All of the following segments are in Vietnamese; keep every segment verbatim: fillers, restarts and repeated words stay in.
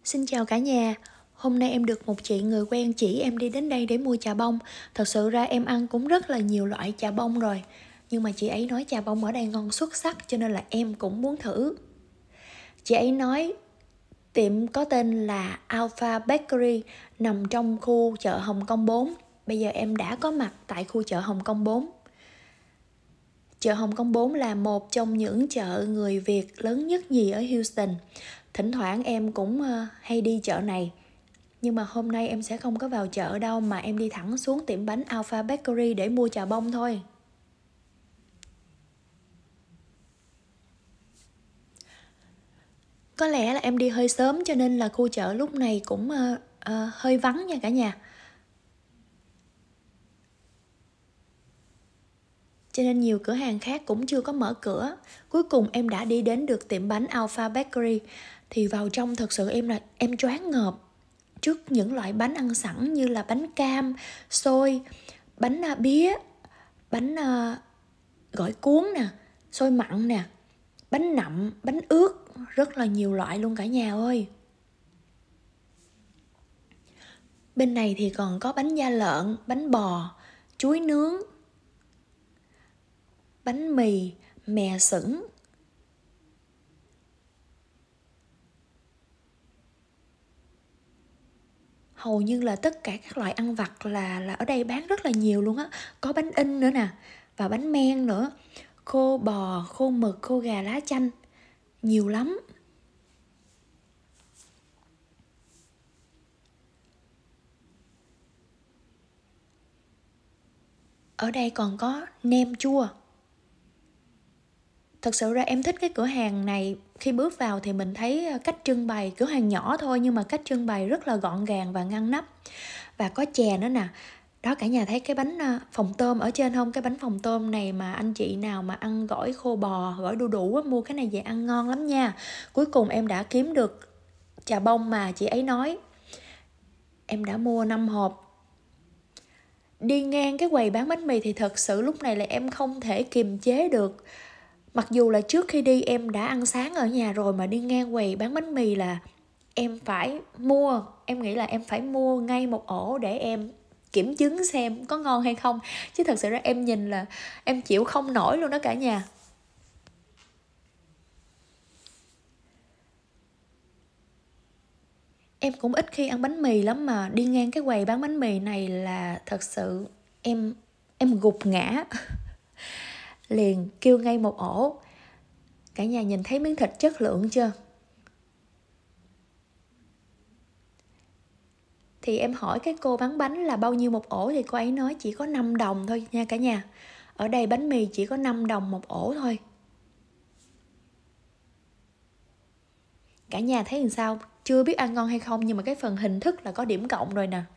Xin chào cả nhà. Hôm nay em được một chị người quen chỉ em đi đến đây để mua chà bông. Thật sự ra em ăn cũng rất là nhiều loại chà bông rồi, nhưng mà chị ấy nói chà bông ở đây ngon xuất sắc cho nên là em cũng muốn thử. Chị ấy nói tiệm có tên là Alpha Bakery, nằm trong khu chợ Hồng Kông bốn. Bây giờ em đã có mặt tại khu chợ Hồng Kông bốn. Chợ Hồng Kông bốn là một trong những chợ người Việt lớn nhất nhì ở Houston. Thỉnh thoảng em cũng hay đi chợ này. Nhưng mà hôm nay em sẽ không có vào chợ đâu, mà em đi thẳng xuống tiệm bánh Alpha Bakery để mua chà bông thôi. Có lẽ là em đi hơi sớm cho nên là khu chợ lúc này cũng uh, uh, hơi vắng nha cả nhà. Cho nên nhiều cửa hàng khác cũng chưa có mở cửa. Cuối cùng em đã đi đến được tiệm bánh Alpha Bakery. Thì vào trong thật sự em là em choáng ngợp trước những loại bánh ăn sẵn như là bánh cam, xôi, bánh uh, bía, bánh uh, gỏi cuốn nè, xôi mặn nè, bánh nậm, bánh ướt, rất là nhiều loại luôn cả nhà ơi. Bên này thì còn có bánh da lợn, bánh bò, chuối nướng, bánh mì, mè sửng. Hầu như là tất cả các loại ăn vặt là, là ở đây bán rất là nhiều luôn á. Có bánh in nữa nè, và bánh men nữa, khô bò, khô mực, khô gà lá chanh, nhiều lắm. Ở đây còn có nem chua. Thật sự ra em thích cái cửa hàng này. Khi bước vào thì mình thấy cách trưng bày, cửa hàng nhỏ thôi nhưng mà cách trưng bày rất là gọn gàng và ngăn nắp. Và có chè nữa nè. Đó, cả nhà thấy cái bánh phồng tôm ở trên không? Cái bánh phồng tôm này mà anh chị nào mà ăn gỏi khô bò, gỏi đu đủ mua cái này về ăn ngon lắm nha. Cuối cùng em đã kiếm được chà bông mà chị ấy nói. Em đã mua năm hộp. Đi ngang cái quầy bán bánh mì thì thật sự lúc này là em không thể kiềm chế được. Mặc dù là trước khi đi em đã ăn sáng ở nhà rồi, mà đi ngang quầy bán bánh mì là em phải mua. Em nghĩ là em phải mua ngay một ổ để em kiểm chứng xem có ngon hay không. Chứ thật sự ra em nhìn là em chịu không nổi luôn đó cả nhà. Em cũng ít khi ăn bánh mì lắm, mà đi ngang cái quầy bán bánh mì này là thật sự em em gục ngã. Liền kêu ngay một ổ. Cả nhà nhìn thấy miếng thịt chất lượng chưa? Thì em hỏi cái cô bán bánh là bao nhiêu một ổ, thì cô ấy nói chỉ có năm đồng thôi nha cả nhà. Ở đây bánh mì chỉ có năm đồng một ổ thôi. Cả nhà thấy làm sao? Chưa biết ăn ngon hay không, nhưng mà cái phần hình thức là có điểm cộng rồi nè.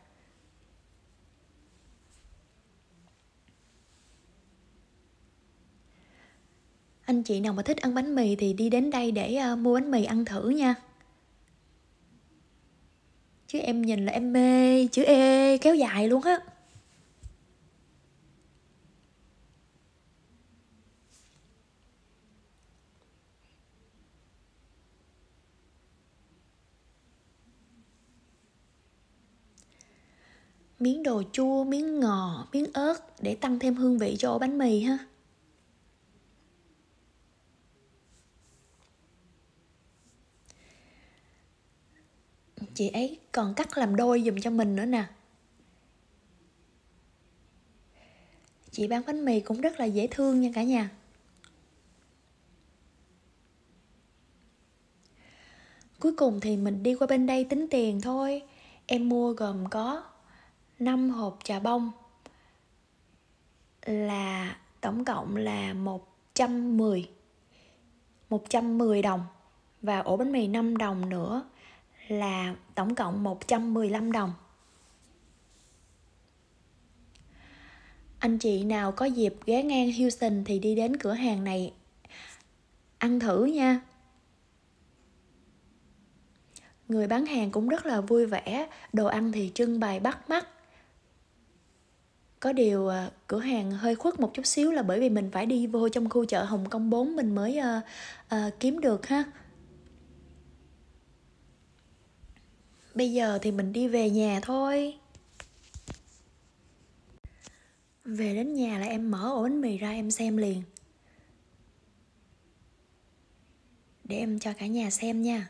Anh chị nào mà thích ăn bánh mì thì đi đến đây để uh, mua bánh mì ăn thử nha. Chứ em nhìn là em mê chữ E kéo dài luôn á. Miếng đồ chua, miếng ngò, miếng ớt để tăng thêm hương vị cho ổ bánh mì ha. Chị ấy còn cắt làm đôi dùm cho mình nữa nè. Chị bán bánh mì cũng rất là dễ thương nha cả nhà. Cuối cùng thì mình đi qua bên đây tính tiền thôi. Em mua gồm có năm hộp trà bông, là tổng cộng là một trăm mười một trăm mười đồng. Và ổ bánh mì năm đồng nữa là tổng cộng một trăm mười lăm đồng. Anh chị nào có dịp ghé ngang Houston thì đi đến cửa hàng này ăn thử nha. Người bán hàng cũng rất là vui vẻ, đồ ăn thì trưng bày bắt mắt. Có điều cửa hàng hơi khuất một chút xíu là bởi vì mình phải đi vô trong khu chợ Hồng Kông bốn mình mới uh, uh, kiếm được ha. Bây giờ thì mình đi về nhà thôi. Về đến nhà là em mở ổ bánh mì ra em xem liền. Để em cho cả nhà xem nha.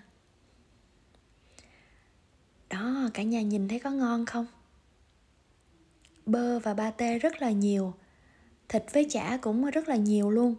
Đó, cả nhà nhìn thấy có ngon không? Bơ và pate rất là nhiều. Thịt với chả cũng rất là nhiều luôn.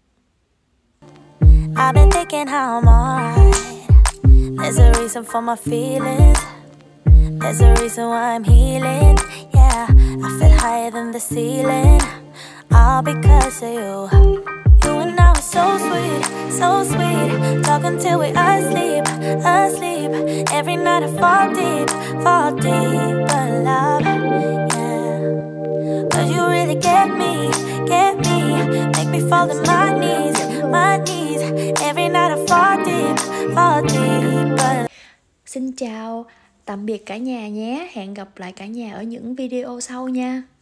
I've been thinking how I'm alright. There's a reason for my feelings. There's a reason why I'm healing. Yeah, I feel higher than the ceiling. All because of you. You and I were so sweet, so sweet. Talking till we asleep, asleep. Every night I fall deep, fall deep. But love, yeah. Cause you really get me, get me. Make me fall to my knees, my knees. Every night I fall deep, fall deep. But... Xin chào, tạm biệt cả nhà nhé. Hẹn gặp lại cả nhà ở những video sau nha.